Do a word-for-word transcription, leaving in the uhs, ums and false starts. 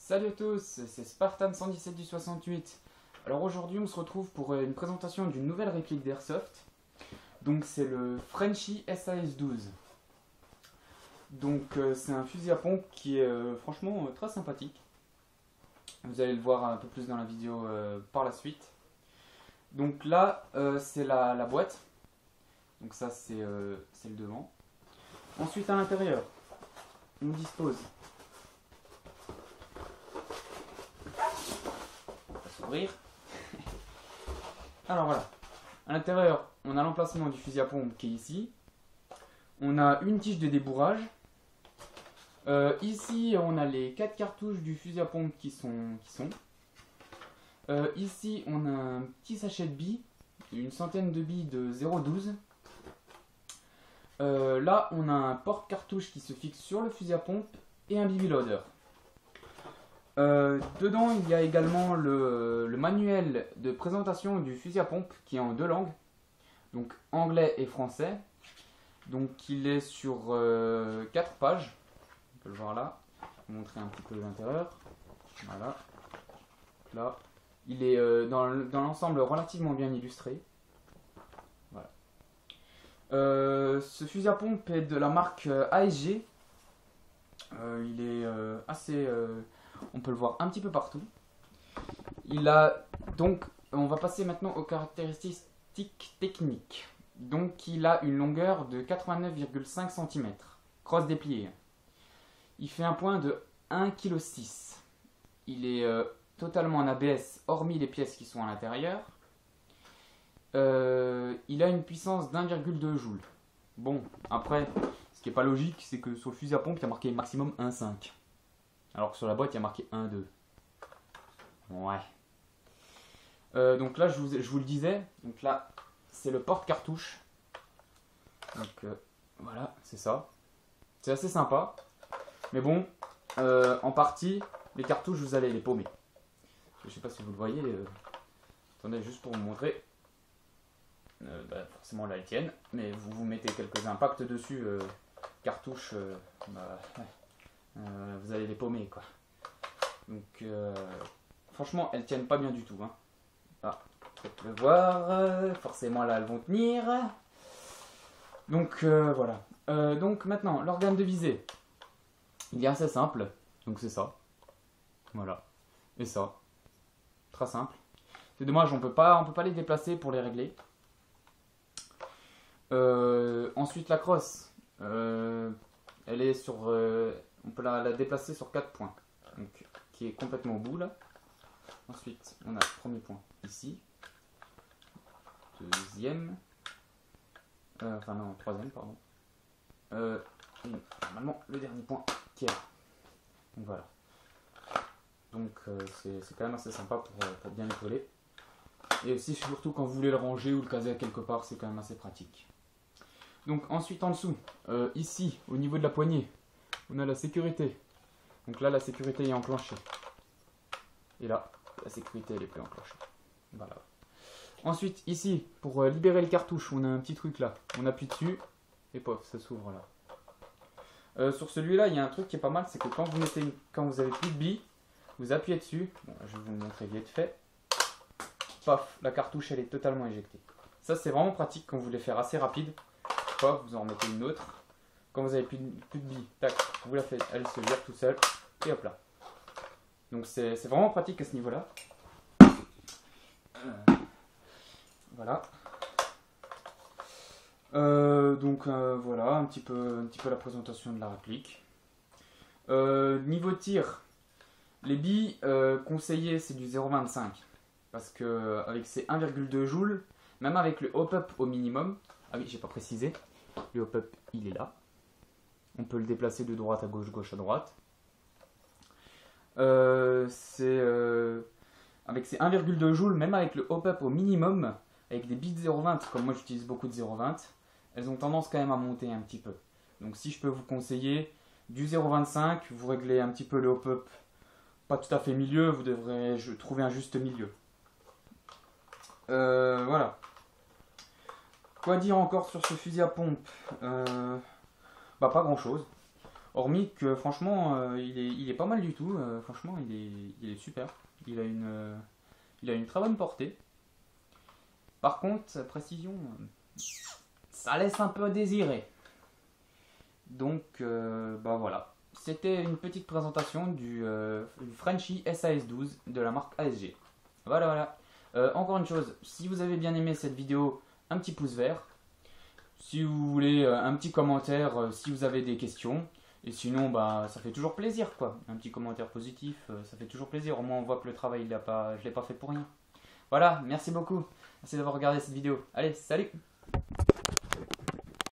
Salut à tous, c'est Spartan cent dix-sept du soixante-huit. Alors aujourd'hui on se retrouve pour une présentation d'une nouvelle réplique d'Airsoft. Donc c'est le Frenchy S A S douze. Donc euh, c'est un fusil à pompe qui est euh, franchement euh, très sympathique. Vous allez le voir un peu plus dans la vidéo euh, par la suite. Donc là euh, c'est la, la boîte. Donc ça c'est euh, c'est le devant. Ensuite à l'intérieur on dispose s'ouvrir. Alors voilà, à l'intérieur on a l'emplacement du fusil à pompe qui est ici. On a une tige de débourrage. Euh, ici on a les quatre cartouches du fusil à pompe qui sont, qui sont. Euh, ici on a un petit sachet de billes, une centaine de billes de zéro virgule douze. Euh, là on a un porte-cartouche qui se fixe sur le fusil à pompe et un B B loader. Euh, dedans il y a également le, le manuel de présentation du fusil à pompe qui est en deux langues, donc anglais et français. Donc il est sur euh, quatre pages, on peut le voir là, je vais vous montrer un petit peu l'intérieur, voilà, là, il est euh, dans l'ensemble relativement bien illustré. Voilà. Euh, ce fusil à pompe est de la marque euh, A S G, euh, il est euh, assez... Euh, on peut le voir un petit peu partout. Il a donc, on va passer maintenant aux caractéristiques techniques. Donc il a une longueur de quatre-vingt-neuf virgule cinq centimètres, crosse dépliée. Il fait un point de un virgule six kilos. Il est euh, totalement en A B S, hormis les pièces qui sont à l'intérieur. Euh, il a une puissance d'un virgule deux joules. Bon, après, ce qui n'est pas logique, c'est que sur le fusil à pompe, il y a marqué maximum un virgule cinq. Alors que sur la boîte, il y a marqué un virgule deux. Ouais. Euh, donc là, je vous, je vous le disais. Donc là, c'est le porte-cartouche. Donc euh, voilà, c'est ça. C'est assez sympa. Mais bon, euh, en partie, les cartouches, vous allez les paumer. Je sais pas si vous le voyez. Euh... Attendez, juste pour vous montrer. Euh, bah, forcément, là, elles tiennent. Mais vous vous mettez quelques impacts dessus. Euh, cartouches. Euh, bah, ouais. Euh, vous allez les paumer quoi. Donc euh, franchement elles tiennent pas bien du tout hein. Ah, peut-être le voir, euh, forcément là elles vont tenir. Donc euh, voilà. Euh, donc maintenant l'organe de visée, il est assez simple. Donc c'est ça. Voilà. Et ça. Très simple. C'est dommage, on peut pas, on peut pas les déplacer pour les régler. Euh, ensuite la crosse. Euh, elle est sur... Euh, on peut la, la déplacer sur quatre points, donc, qui est complètement au bout là. Ensuite, on a le premier point ici, deuxième, euh, enfin non, troisième, pardon. Euh, et normalement, le dernier point qui est là. Donc voilà. Donc euh, c'est quand même assez sympa pour, pour bien les coller. Et aussi, surtout quand vous voulez le ranger ou le caser quelque part, c'est quand même assez pratique. Donc ensuite, en dessous, euh, ici, au niveau de la poignée, on a la sécurité. Donc là, la sécurité est enclenchée. Et là, la sécurité, elle est plus enclenchée. Voilà. Ensuite, ici, pour euh, libérer le cartouche, on a un petit truc là. On appuie dessus, et pof, ça s'ouvre là. Euh, sur celui-là, il y a un truc qui est pas mal, c'est que quand vous mettez, une... quand vous avez plus de billes, vous appuyez dessus. Bon, je vais vous le montrer vite fait. Paf, la cartouche, elle est totalement éjectée. Ça, c'est vraiment pratique quand vous voulez faire assez rapide. Paf, vous en remettez une autre. Quand vous avez plus de, plus de billes, tac, vous la faites, elle se vire tout seul, et hop là. Donc c'est vraiment pratique à ce niveau-là. Euh, voilà. Euh, donc euh, voilà, un petit, peu, un petit peu la présentation de la réplique. Euh, niveau tir, les billes euh, conseillées, c'est du zéro virgule vingt-cinq. Parce que avec ces un virgule deux joules, même avec le hop-up au minimum, ah oui, j'ai pas précisé, le hop-up, il est là. On peut le déplacer de droite à gauche, gauche à droite. Euh, c'est euh, avec ces un virgule deux joules, même avec le hop-up au minimum, avec des billes de zéro virgule vingt, comme moi j'utilise beaucoup de zéro virgule vingt, elles ont tendance quand même à monter un petit peu. Donc si je peux vous conseiller du zéro virgule vingt-cinq, vous réglez un petit peu le hop-up, pas tout à fait milieu, vous devrez trouver un juste milieu. Euh, voilà. Quoi dire encore sur ce fusil à pompe? euh, Bah pas grand chose. Hormis que franchement, euh, il, est, il est pas mal du tout. Euh, franchement, il est, il est super. Il a, une, euh, il a une très bonne portée. Par contre, sa précision, euh, ça laisse un peu à désirer. Donc, euh, bah voilà. C'était une petite présentation du, euh, du Frenchy S A S douze de la marque A S G. Voilà, voilà. Euh, encore une chose, si vous avez bien aimé cette vidéo, un petit pouce vert. Si vous voulez euh, un petit commentaire, euh, si vous avez des questions. Et sinon, bah, ça fait toujours plaisir, quoi. Un petit commentaire positif, euh, ça fait toujours plaisir. Au moins, on voit que le travail, il a pas, je ne l'ai pas fait pour rien. Voilà, merci beaucoup. Merci d'avoir regardé cette vidéo. Allez, salut!